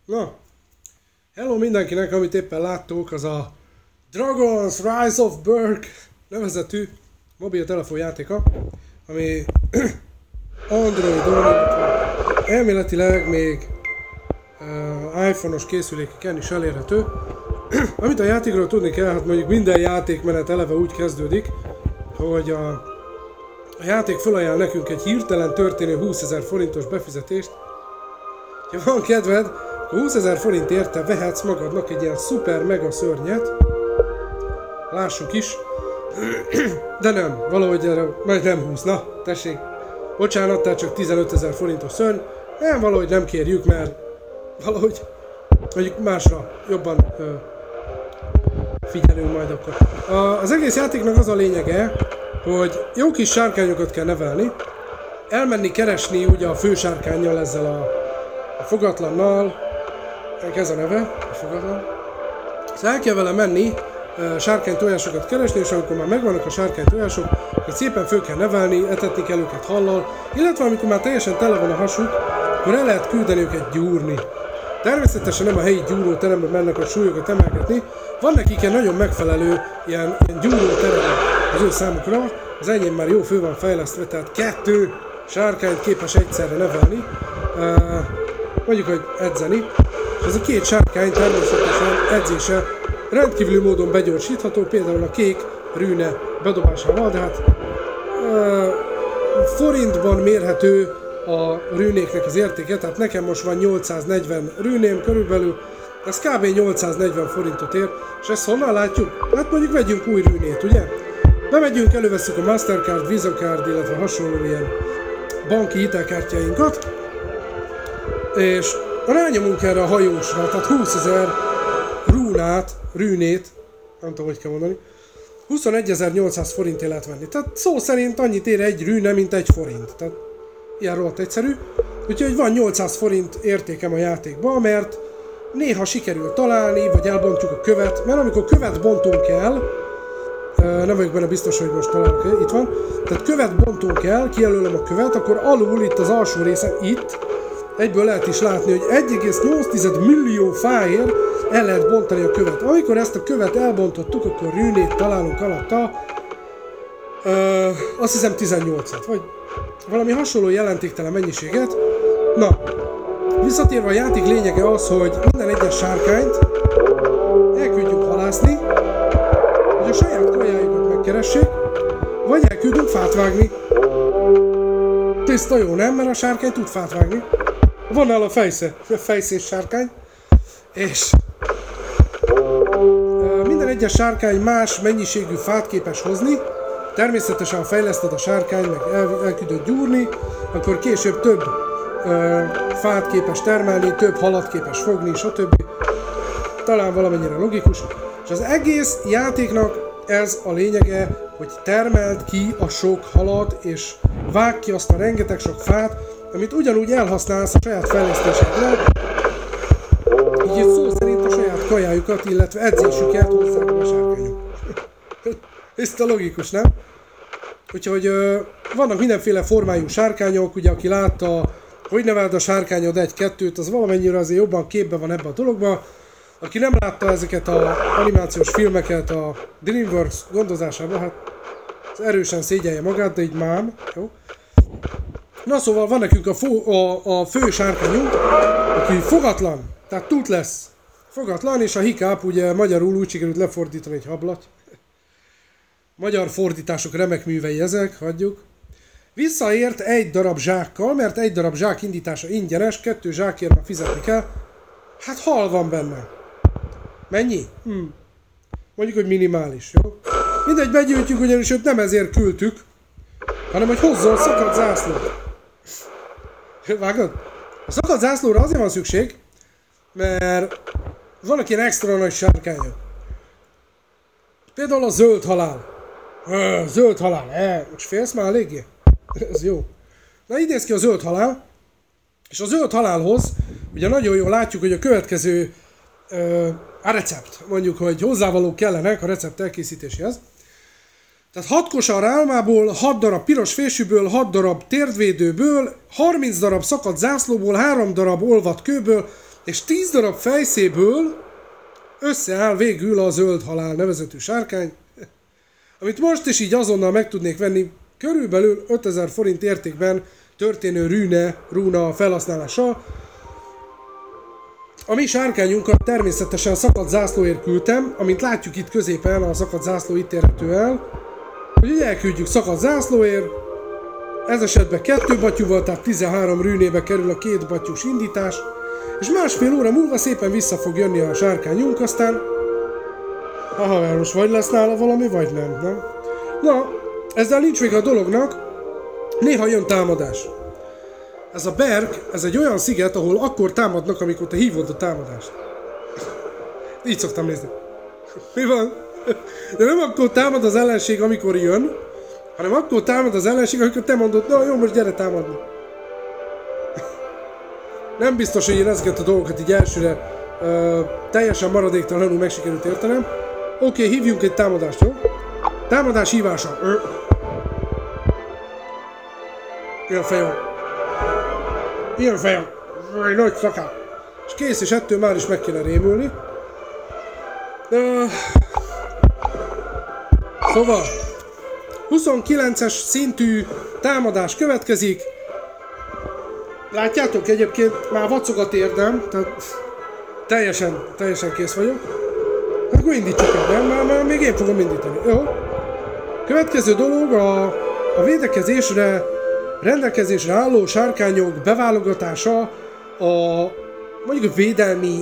Na, hello mindenkinek, amit éppen láttuk, az a Dragon's Rise of Berk nevezetű mobiltelefon játéka, ami Androidon, elméletileg még iPhone-os készülékeken is elérhető. Amit a játékról tudni kell, hát mondjuk minden játékmenet eleve úgy kezdődik, hogy a játék felajánl nekünk egy hirtelen történő 20 000 forintos befizetést. Ha van kedved, 20 000 forint érte vehetsz magadnak egy ilyen szuper mega szörnyet. Lássuk is. De nem, valahogy erre majd nem 20. Na, tessék. Bocsánat, tehát csak 15 000 forintos szörny. Nem, valahogy nem kérjük, mert valahogy mondjuk másra jobban figyelünk majd akkor. Az egész játéknak az a lényege, hogy jó kis sárkányokat kell nevelni, elmenni keresni ugye a fősárkánnyal, ezzel a fogatlannal, ez a neve, a fogatlan. Szóval el kell vele menni, sárkánytojásokat keresni, és amikor már megvannak a sárkánytojások, akkor szépen föl kell nevelni, etetni kell őket hallal, illetve amikor már teljesen tele van a hasuk, akkor el lehet küldeni őket gyúrni. Természetesen nem a helyi gyúróteremben mennek a súlyokat emelgetni, van nekik egy nagyon megfelelő ilyen gyúróterem az ő számukra, az enyém már jó fő van fejlesztve, tehát 2 sárkányt képes egyszerre nevelni, mondjuk, hogy edzeni, és ez a 2 sárkány természetesen edzése rendkívüli módon begyorsítható, például a kék rűne bedobásával, de hát forintban mérhető a rűnéknek az értéke, tehát nekem most van 840 rűném körülbelül, ez kb. 840 forintot ér, és ezt honnan látjuk? Hát mondjuk vegyünk új rűnét, ugye? Bemegyünk, elővesszük a Mastercard, Visa Card, illetve hasonló ilyen banki hitelkártyáinkat, és rányomunk erre a hajósra, tehát 20 000 rűnét, nem tudom, hogy kell mondani, 21.800 forintért lehet venni. Tehát szó szerint annyit ér egy rűne, mint egy forint. Tehát ilyen rohadt egyszerű. Úgyhogy van 800 forint értékem a játékban, mert néha sikerül találni, vagy elbontjuk a követ, mert amikor követ bontunk el, nem vagyok benne biztos, hogy most találok, itt van, tehát követ bontunk el, kijelölöm a követ, akkor alul itt az alsó részen, itt, egyből lehet is látni, hogy 1,8 millió fáért el lehet bontani a követ. Amikor ezt a követ elbontottuk, akkor rűnét találunk alatta, azt hiszem 18-at, vagy valami hasonló jelentéktelen mennyiséget. Na, visszatérve a játék lényege az, hogy minden egyes sárkányt elküldjünk halászni, hogy a saját kajájukat megkeressék, vagy elküldünk fát vágni. Tiszta jó, nem? Mert a sárkány tud fát vágni. Van nála fejszés sárkány, és minden egyes sárkány más mennyiségű fát képes hozni. Természetesen, ha fejleszted a sárkány, meg elküldöd gyúrni, akkor később több fát képes termelni, több halat képes fogni, stb. Talán valamennyire logikus. És az egész játéknak ez a lényege, hogy termeld ki a sok halat, és vágd ki azt a rengeteg sok fát, amit ugyanúgy elhasználsz a saját fejlesztésedre, így itt szó szerint a saját kajájukat, illetve edzésüket hozzák a sárkányok. Tiszta logikus, nem? Úgyhogy vannak mindenféle formájú sárkányok, ugye aki látta, hogy neveld a sárkányod 1-2-t, az valamennyire azért jobban képben van ebben a dologban. Aki nem látta ezeket az animációs filmeket a DreamWorks gondozásában, hát erősen szégyelje magát, de így mám, jó? Na szóval van nekünk a fő sárkányunk, aki fogatlan, tehát toothless, fogatlan, és a hiccup, ugye magyarul úgy sikerült lefordítani egy hablat. Magyar fordítások remek művei ezek, hagyjuk. Visszaért egy darab zsákkal, mert egy darab zsák indítása ingyenes, 2 zsákért már fizetni kell. Hát hal van benne. Mennyi? Mondjuk, hogy minimális, jó? Mindegy, begyűjtjük, ugyanis őt nem ezért küldtük, hanem hogy hozzon szakadt zászlót. Vágod? A szakadt zászlóra azért van szükség, mert vannak ilyen extra nagy sárkányok. Például a zöld halál. Zöld halál, most félsz már eléggé? Ez jó. Na így néz ki a zöld halál, és a zöld halálhoz ugye nagyon jól látjuk, hogy a következő a recept, mondjuk, hogy hozzávalók kellenek a recept elkészítéséhez. Tehát 6 kosar álmából, 6 darab piros fésűből, 6 darab térdvédőből, 30 darab szakadt zászlóból, 3 darab olvadt kőből, És 10 darab fejszéből összeáll végül a zöld halál nevezetű sárkány, amit most is így azonnal meg tudnék venni körülbelül 5000 forint értékben történő rúna felhasználása. A mi sárkányunkat természetesen szakadt zászlóért küldtem, amint látjuk itt középen, a szakadt zászló itt érhető el, hogy elküldjük szakadt zászlóért, ez esetben 2 batyúval, tehát 13 rűnébe kerül a 2 batyús indítás, és másfél óra múlva szépen vissza fog jönni a sárkányunk, aztán haver, most vagy lesz nála valami, vagy nem? Na, ezzel nincs még a dolognak, néha jön támadás. Ez a Berg, ez egy olyan sziget, ahol akkor támadnak, amikor te hívod a támadást. Így szoktam nézni. Mi van? De nem akkor támad az ellenség, amikor jön, hanem akkor támad az ellenség, amikor te mondod, na jó, most gyere támadni. Nem biztos, hogy én ezeket a dolgokat így elsőre teljesen maradéktalanul meg sikerült értenem. Oké, hívjunk egy támadást, jó? Támadás hívása. Ilyen fejem. Nagy szakál. És kész, és ettől már is meg kéne rémülni. Szóval 29-es szintű támadás következik. Látjátok, egyébként már vacogat érdem, tehát teljesen kész vagyok. Hát akkor indítsuk el, nem? Már még én fogom indítani. Jó? Következő dolog a védekezésre, rendelkezésre álló sárkányok beválogatása, mondjuk a védelmi...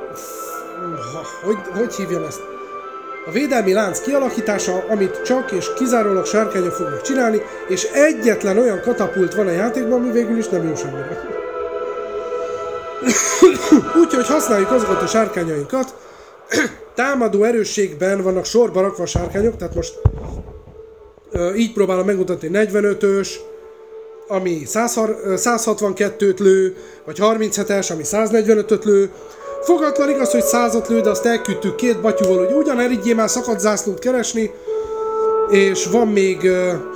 Hogy hívjam ezt? A védelmi lánc kialakítása, amit csak és kizárólag sárkányok fognak csinálni, és egyetlen olyan katapult van a játékban, ami végül is nem jó semmire. Úgyhogy használjuk azokat a sárkányainkat. Támadó erősségben vannak sorba rakva a sárkányok, tehát most így próbálom megmutatni 45-ös, ami 162-t lő, vagy 37-es, ami 145-öt lő. Fogatlan igaz, hogy 100-at lő, de azt elküldtük 2 batyúval, hogy ugyan erigyél már szakadt zászlót keresni. És van még...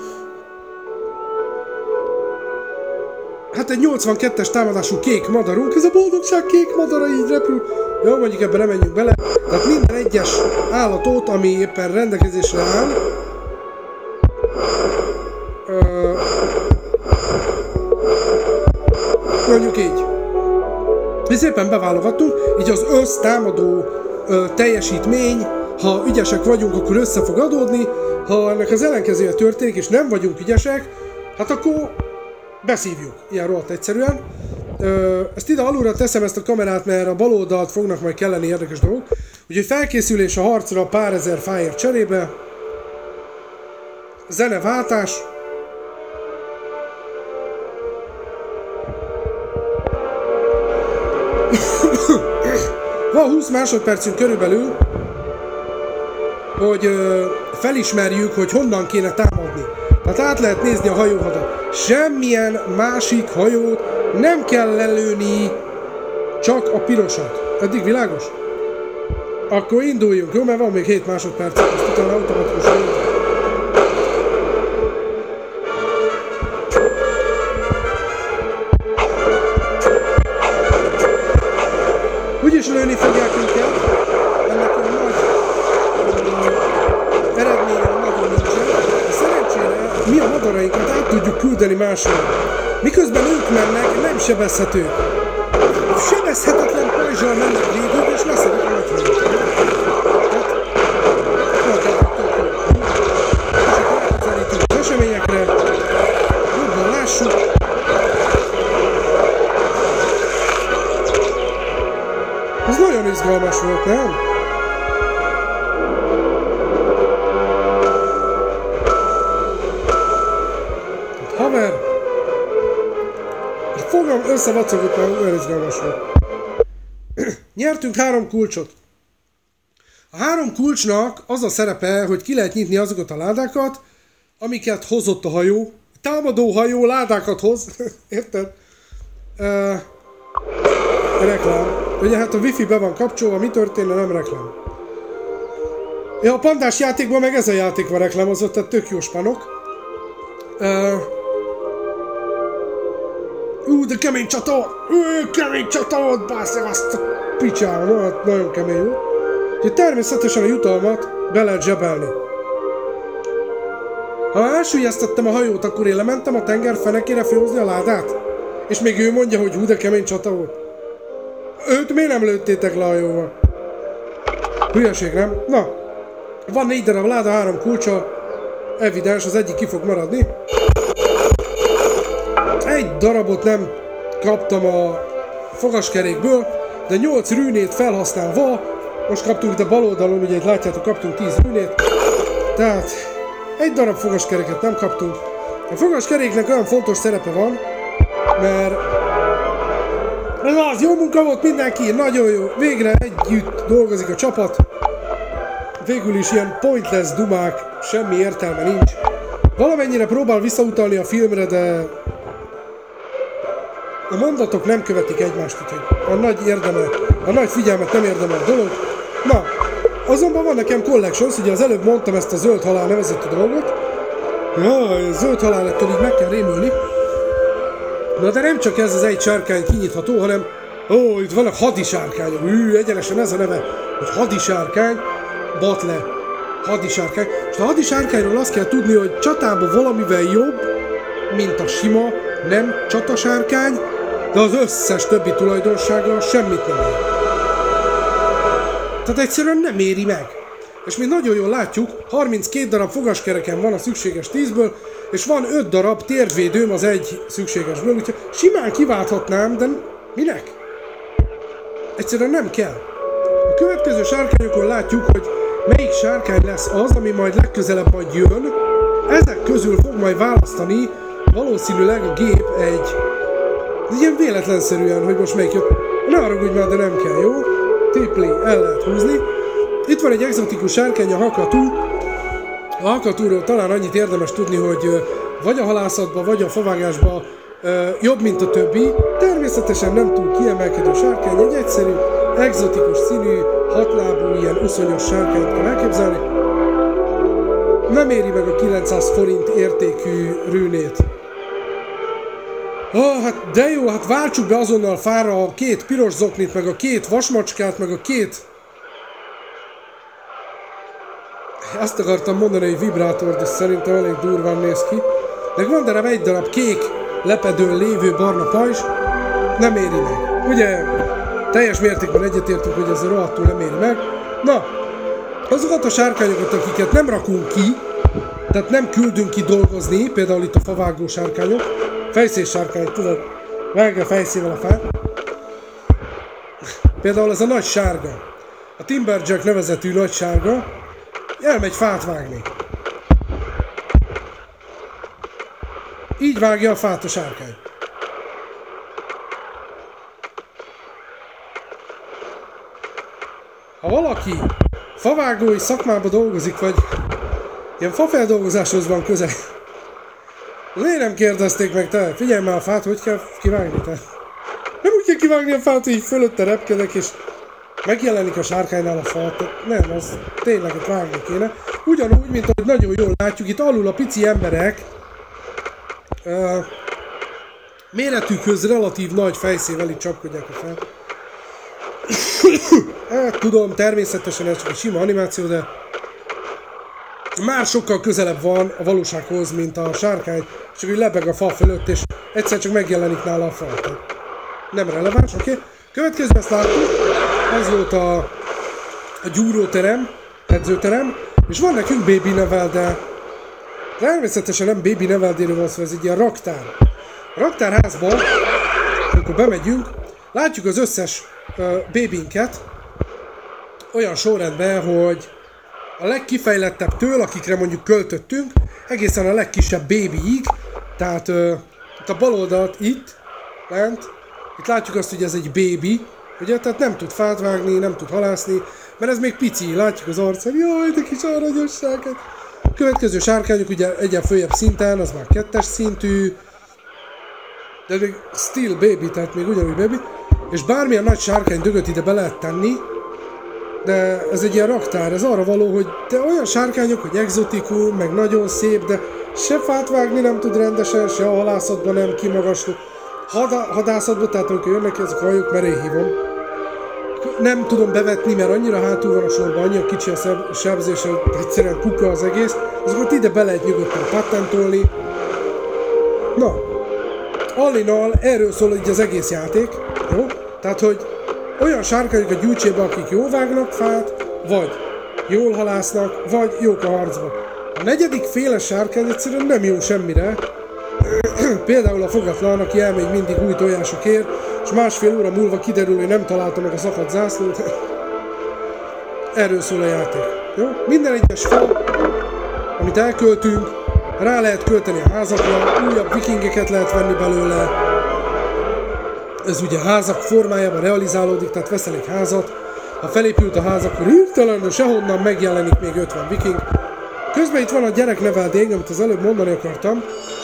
hát egy 82-es támadású kék madarunk, ez a boldogság kék madara így repül. Jó, mondjuk ebben nem menjünk bele. Tehát minden egyes állatot, ami éppen rendelkezésre áll, mondjuk így. És szépen beválogattunk, így az össztámadó teljesítmény, ha ügyesek vagyunk, akkor össze fog adódni, ha ennek az ellenkezője történik, és nem vagyunk ügyesek, hát akkor beszívjuk, ilyen rohadt egyszerűen. Ezt ide alulra teszem ezt a kamerát, mert a bal oldalt fognak majd kelleni érdekes dolgok. Úgyhogy felkészülés a harcra pár ezer fáért cserébe. Zeneváltás. Van 20 másodpercünk körülbelül, hogy felismerjük, hogy honnan kéne támadni. Tehát át lehet nézni a hajóhadat. Semmilyen másik hajót nem kell lelőni, csak a pirosat. Eddig világos? Akkor induljunk, jó? Mert van még 7 másodperc, azt utána automatikusan. Úgyis lőni fogják őket, ennek a nagy eredménye nagyon nincsen, de szerencsére mi a madarainkat át tudjuk küldeni másra. Miközben ők mennek, nem sebezhetők. Sebezhetetlen pajzsal mennek végig, és leszedik a nagy hajót. Ráközelítünk az eseményekre, jobban lássuk. Ez nagyon izgalmas volt, nem? Haver! A fogam összevacogott, már olyan izgalmas volt. Nyertünk 3 kulcsot. A 3 kulcsnak az a szerepe, hogy ki lehet nyitni azokat a ládákat, amiket hozott a hajó. Támadó hajó ládákat hoz. Érted? Reklám. Ugye hát a wifi be van kapcsolva, mi történne, nem reklám. Ja, a pandás játékban meg ez a játék van reklámozott, tehát tök jó spanok. De kemény csata! Kemény csata volt, bászeg azt a picsára, hát nagyon kemény volt. Úgyhogy természetesen a jutalmat be lehet zsebelni. Ha elsüllyesztettem a hajót, akkor én lementem a tenger fenekére főhozni a ládát? És még ő mondja, hogy de kemény csata volt. Őt miért nem lőttétek le a hajóval? Hülyeség, nem? Na, van 4 darab láda, 3 kulcsa. Evidens, az egyik ki fog maradni. Egy darabot nem kaptam a fogaskerékből, de 8 rűnét felhasználva, most kaptunk, de bal oldalon, ugye itt látjátok, kaptunk 10 rűnét, tehát egy darab fogaskeréket nem kaptunk. A fogaskeréknek olyan fontos szerepe van, mert ez az, jó munka volt mindenki, nagyon jó, végre együtt dolgozik a csapat. Végül is ilyen pointless dumák, semmi értelme nincs. Valamennyire próbál visszautalni a filmre, de a mondatok nem követik egymást, úgyhogy a nagy figyelmet nem érdemel a dolog. Na, azonban van nekem collections, ugye az előbb mondtam ezt a zöld halál nevezetű dolgot. Jaj, zöld halálettől így meg kell rémülni. Na de nem csak ez az egy sárkány kinyitható, hanem itt vannak hadisárkányok. Egyenesen ez a neve, hogy hadisárkány, Battle, hadisárkány. És a hadisárkányról azt kell tudni, hogy csatában valamivel jobb, mint a sima, nem csatasárkány, de az összes többi tulajdonsága semmit nem ér. Tehát egyszerűen nem éri meg. És mi nagyon jól látjuk, 32 darab fogaskereken van a szükséges 10-ből, és van 5 darab térvédőm az egy szükségesből, úgyhogy simán kiválthatnám, de minek? Egyszerűen nem kell. A következő sárkányokon látjuk, hogy melyik sárkány lesz az, ami majd legközelebb majd jön. Ezek közül fog majd választani valószínűleg a gép egy ilyen véletlenszerűen, hogy most melyik jött. Ne haragudj már, de nem kell, jó? Tipli, el lehet húzni. Itt van egy egzotikus sárkány, a hakatú. A hakatúról talán annyit érdemes tudni, hogy vagy a halászatban, vagy a favágásban jobb, mint a többi. Természetesen nem túl kiemelkedő sárkány, egy egyszerű, egzotikus színű, hatlábú, ilyen uszonyos sárkányt kell elképzelni. Nem éri meg a 900 forint értékű rűnét. Hát de jó, hát váltsuk be azonnal fára a 2 piros zoknit, meg a 2 vasmacskát, meg a 2... Azt akartam mondani, hogy vibrátor, de szerintem elég durván néz ki. De van darab egy darab kék lepedőn lévő barna pajzs, nem éri meg. Ugye teljes mértékben egyetértünk, hogy ez a rohadtul nem éri meg. Na, azokat a sárkányokat, akiket nem rakunk ki, tehát nem küldünk ki dolgozni, például itt a favágó sárkányok, fejszés sárkány, tudod, vágja fejszével a fát. Például ez a nagy sárga, a Timberjack nevezetű nagy sárga, elmegy fát vágni. Így vágja a fát a sárkány. Ha valaki favágói szakmában dolgozik, vagy ilyen fafeldolgozáshoz van közel, miért nem kérdezték meg te? Figyelj már a fát, hogy kell kivágni te? Nem úgy kell kivágni a fát, hogy így fölötte repkedek, és megjelenik a sárkánynál a fa. Nem, az tényleg ott vágni kéne. Ugyanúgy, mint ahogy nagyon jól látjuk, itt alul a pici emberek méretükhöz relatív nagy fejszével itt csapkodják a fát. Hát tudom, természetesen ez csak egy sima animáció, de már sokkal közelebb van a valósághoz, mint a sárkány, csak úgy lebeg a fa fölött, és egyszer csak megjelenik nála a fa. Nem releváns, oké? Következő ezt láttuk, ez volt a gyúróterem, edzőterem, és van nekünk Baby Nevel, de természetesen nem Baby Neveldéről van szó, ez egy ilyen raktár. A raktárházban, amikor bemegyünk, látjuk az összes babinket olyan sorrendben, hogy a legkifejlettebbtől, akikre mondjuk költöttünk, egészen a legkisebb babyig, tehát itt a bal oldalt itt, lent, itt látjuk azt, hogy ez egy baby, ugye, tehát nem tud fát vágni, nem tud halászni, mert ez még pici, látjuk az arcán, jaj, de kis aranyos sárkány. A következő sárkányok ugye egyen följebb szinten, az már 2-es szintű, de még still baby, tehát még ugyanúgy baby, és bármilyen nagy sárkány dögöt ide be lehet tenni, de ez egy ilyen raktár, ez arra való, hogy te olyan sárkányok, hogy exotikum, meg nagyon szép, de se fát vágni nem tud rendesen, se a halászatban nem kimagasló. hadászatba, tehát amikor jönnek ezek a hajók, mert én hívom. Nem tudom bevetni, mert annyira hátul van a sorban, annyira kicsi a sebzés, hogy egyszerűen kuka az egész. Azokat ide be lehet nyugodtan patentolni. Na, all in all, erről szól így az egész játék, jó? Tehát, hogy olyan sárkányokat gyűjtsél be, akik jól vágnak fát, vagy jól halásznak, vagy jók a harcba. A negyedik féle sárkány egyszerűen nem jó semmire. Például a fogatlan, aki elmegy mindig új tojásokért, és másfél óra múlva kiderül, hogy nem találta meg a szakadt zászlót. Erről szól a játék. Jó? Minden egyes fa, amit elköltünk, rá lehet költeni a házakra, újabb vikingeket lehet venni belőle. Ez ugye házak formájában realizálódik, tehát veszel egy házat, ha felépült a ház, akkor hirtelen, sehonnan megjelenik még 50 viking. Közben itt van a gyerekneveldény, amit az előbb mondani akartam.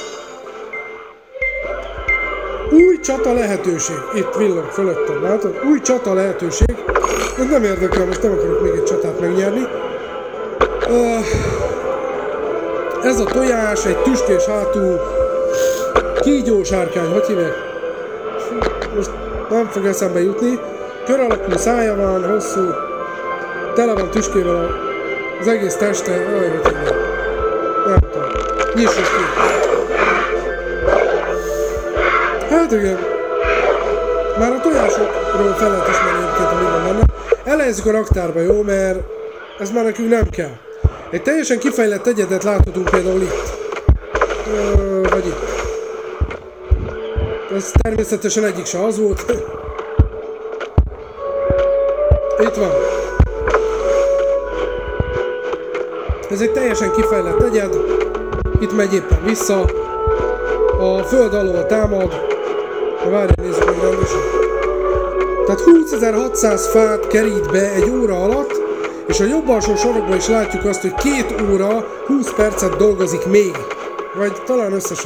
Új csata lehetőség. Itt villog fölöttem, látod? Új csata lehetőség. Ez nem érdekel, most nem akarok még egy csatát megnyerni. Ez a tojás, egy tüskés hátú kígyósárkány, hogy hívják? Most nem fog eszembe jutni. Kör alakú szája van, hosszú, tele van tüskével az egész teste, hogy hívják? Nem tudom. Nyissuk ki. Hát igen. Már a tojásokról fel lehet ismerni egyébként, hogy mi van benne. Elejezzük a raktárba, jó? Mert ez már nekünk nem kell. Egy teljesen kifejlett egyedet láthatunk például itt. Vagy itt. Ez természetesen egyik se az volt. Itt van. Ez egy teljesen kifejlett egyed. Itt megy éppen vissza. A föld alól támad. Várjál, nézzük meg rendesen. Tehát 20.600 fát kerít be egy óra alatt, és a jobb alsó sorokban is látjuk azt, hogy 2 óra 20 percet dolgozik még. Vagy talán összesen.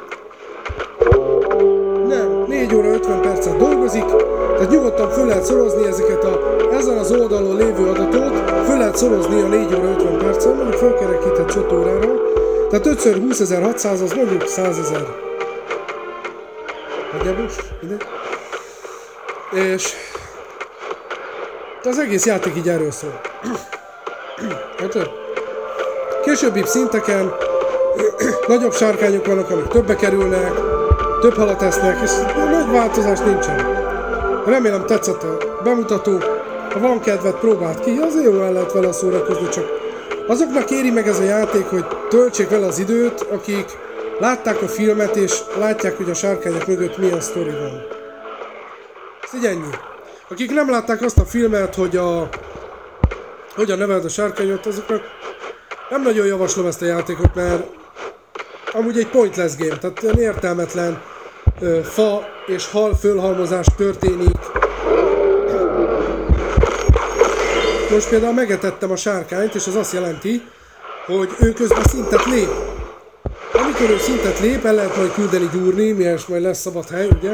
Nem, 4 óra 50 percet dolgozik, tehát nyugodtan föl lehet szorozni ezeket ezen az oldalon lévő adatot, föl lehet szorozni a 4 óra 50 percet, mondjuk fölkerekített 5 órára, tehát 5x20.600 az mondjuk 100.000. Nagyjából, ide. És az egész játék így erről szól. Későbbi szinteken nagyobb sárkányok vannak, amik többe kerülnek, több halat esznek, és nagy változás nincsen. Remélem tetszett a bemutató. Ha van kedved, próbáld ki, azért jó el lehet vele szórakozni, csak azoknak éri meg ez a játék, hogy töltsék vele az időt, akik látták a filmet, és látják, hogy a sárkányok mögött milyen sztori van. Ez így ennyi. Akik nem látták azt a filmet, hogy hogyan neveld a sárkányot, azoknak nem nagyon javaslom ezt a játékot, mert amúgy egy pointless game, tehát olyan értelmetlen fa és hal fölhalmozás történik. Most például megetettem a sárkányt, és az azt jelenti, hogy ő közben szintet lép. Amikor ő szintet lép, el lehet majd küldeni gyúrni, miért majd lesz szabad hely, ugye?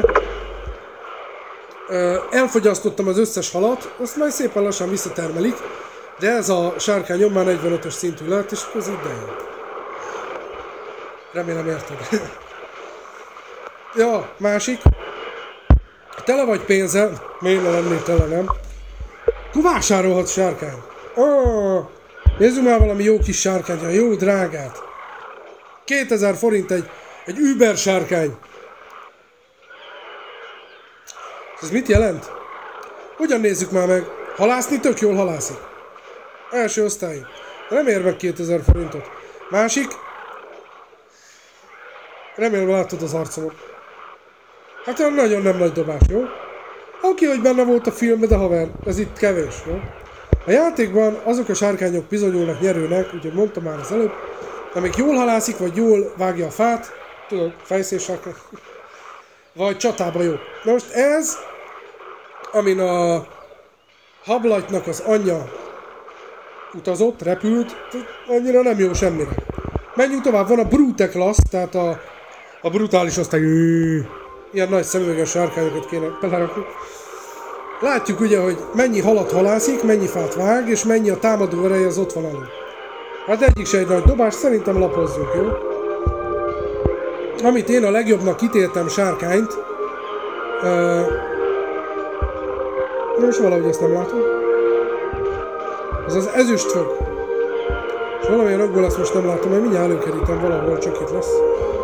Elfogyasztottam az összes halat, azt majd szépen lassan visszatermelik, de ez a sárkányom már 45-ös szintű lett, és ez így bejön. Remélem érted. Ja, másik. Tele vagy pénzzel, miért ne lennél tele, nem? Akkor vásárolhatsz sárkány. Nézzük már valami jó kis sárkány, jó drágát. 2000 forint egy Uber sárkány. Ez mit jelent? Hogyan nézzük már meg? Halászni tök jól halászik. Első osztályú. Nem ér meg 2000 forintot. Másik. Remélem látod az arcomat. Hát olyan nagyon nem nagy dobás, jó? Oké, hogy benne volt a filmben, de haver, ez itt kevés, jó? A játékban azok a sárkányok bizonyulnak nyerőnek, ugye mondtam már az előbb, amik jól halászik, vagy jól vágja a fát, tudod, fejszés sárkány, vagy csatába jó. Na most ez, amin a Hablightnak az anyja utazott, repült, annyira nem jó semmire. Menjünk tovább, van a Brute Class, tehát a brutális osztály, ilyen nagy szemüveges sárkányokat kéne belerakni. Látjuk ugye, hogy mennyi halat halászik, mennyi fát vág, és mennyi a támadó ereje az ott van alul. Hát egyik se egy nagy dobás, szerintem lapozzunk, jó? Amit én a legjobbnak ítéltem sárkányt, És valahogy ezt nem látom. Ez az ezüstfog. És valamilyen okból ezt most nem látom, mert mindjárt előkerítem, valahol csak itt lesz.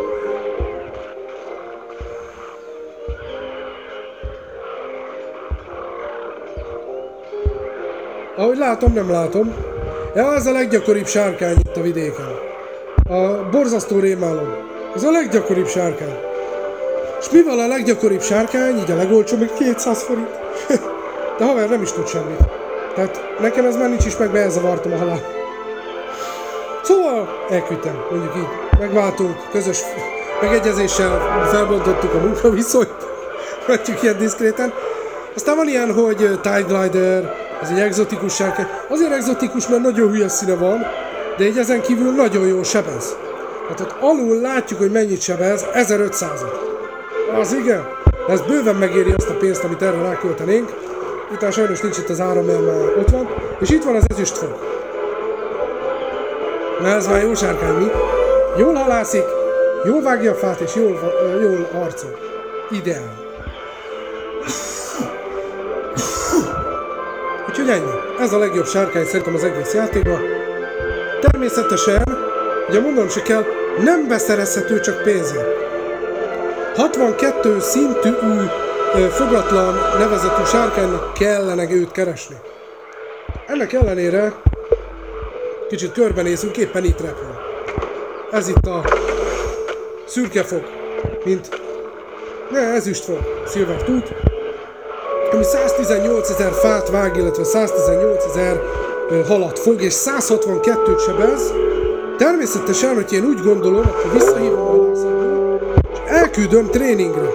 Ahogy látom, nem látom. Ja, ez a leggyakoribb sárkány itt a vidéken. A borzasztó rémálom. Ez a leggyakoribb sárkány. És mivel a leggyakoribb sárkány, így a legolcsóbb, meg 200 forint. De haver nem is tud semmit. Tehát nekem ez már nincs is meg, elzavartam a halál. Szóval elküldtem, mondjuk így. Megváltunk, közös megegyezéssel felbontottuk a munkaviszonyt. Mondjuk ilyen diszkréten. Aztán van ilyen, hogy Tide Glider, ez egy egzotikus sárkány. Azért egzotikus, mert nagyon hülye színe van, de így ezen kívül nagyon jól sebez. Hát ott alul látjuk, hogy mennyit sebez, 1500-at. Az igen, ez bőven megéri azt a pénzt, amit erre ráköltenénk. Itt sajnos nincs itt az áram, mert már ott van. És itt van az ezüstfog. Na ez már jó sárkány, mi? Jól halászik, jól vágja a fát, és jól arcol. Ideál. Úgyhogy ennyi. Ez a legjobb sárkány szerintem az egész játékban. Természetesen, ugye mondanom se kell, nem beszerezhető csak pénzért. 62 szintű fogatlan nevezetű sárkánynak kellene őt keresni. Ennek ellenére kicsit körbenézünk, éppen itt repül. Ez itt a szürke fog, mint ezüstfog, Silver Tooth, ami 118 000 fát vág, illetve 118 000 halat fog, és 162-t sebez. Természetesen, hogy én úgy gondolom, akkor visszahívom a halászatból, és elküldöm tréningre.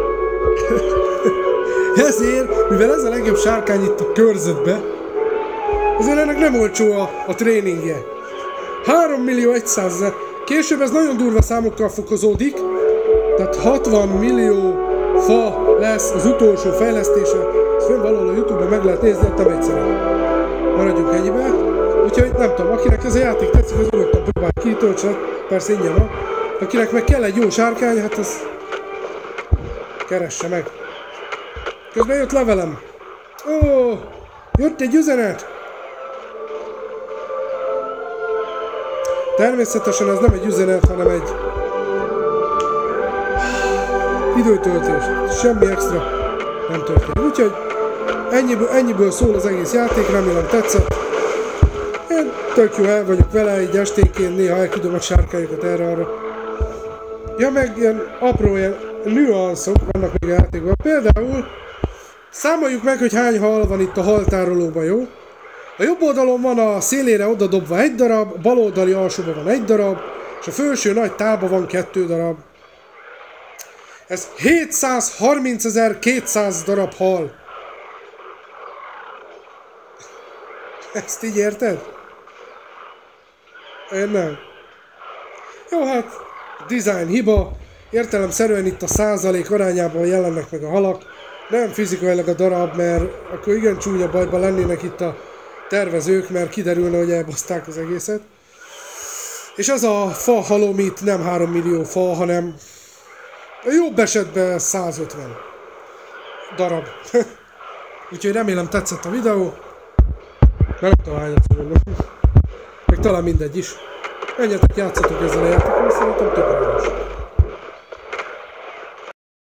Ezért, mivel ez a legjobb sárkány itt a körzetbe, azért ennek nem olcsó a tréningje. 3.100.000. Később ez nagyon durva számokkal fokozódik, tehát 60 millió fa lesz az utolsó fejlesztése. Ezt fönn valahol a YouTube-ban meg lehet nézni, nem egyszerűen. Maradjunk ennyibe. Úgyhogy nem tudom, akinek ez a játék tetszik, az nyugodtan próbálj ki, töltse, persze ingyen van. Akinek meg kell egy jó sárkány, hát az keresse meg. Közben jött levelem. Ó, jött egy üzenet. Természetesen ez nem egy üzenet, hanem egy időtöltés. Semmi extra nem történik. Úgyhogy ennyiből szól az egész játék, remélem tetszett. Én tök jó el vagyok vele, így esténként néha elküldöm a sárkányokat erre-arra. Ja, meg ilyen apró ilyen nüanszok vannak még a játékban. Például számoljuk meg, hogy hány hal van itt a haltárolóban, jó? A jobb oldalon van a szélére odadobva egy darab, a bal oldali alsóban van egy darab, és a felső nagy tálban van 2 darab. Ez 730.200 darab hal. Ezt így érted? Én nem. Jó, hát design hiba. Értelemszerűen itt a százalék arányában jelennek meg a halak. Nem fizikailag a darab, mert akkor igen csúnya bajban lennének itt a tervezők, mert kiderülne, hogy elbaszták az egészet. És az a fa halomit nem 3 millió fa, hanem a jobb esetben 150 darab. Úgyhogy remélem tetszett a videó. Nem tudom hányat mondom. Meg talán mindegy is. Menjetek, játszatok ezzel a játékkal, szerintem tök aranyos.